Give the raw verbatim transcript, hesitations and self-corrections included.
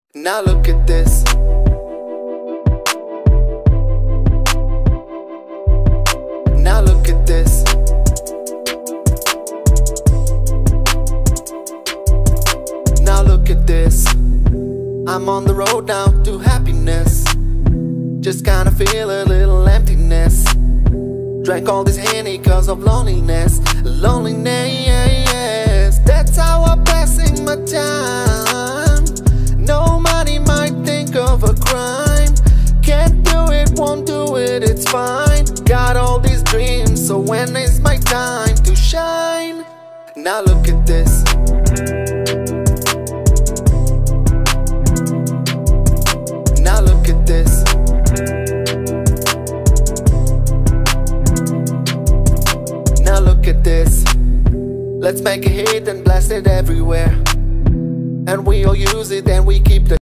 Now look at this. Now look at this. Now look at this. I'm on the road now to happiness. Just kinda feel a little emptiness. Drank all this Henny cause of loneliness. Loneliness. That's how I'm passing my time. No money might think of a crime. Can't do it, won't do it, it's fine. Got all these dreams, so when is my time to shine? Now look at this. Now look at this. Now look at this. Let's make a hit and blast it everywhere. And we all use it and we keep the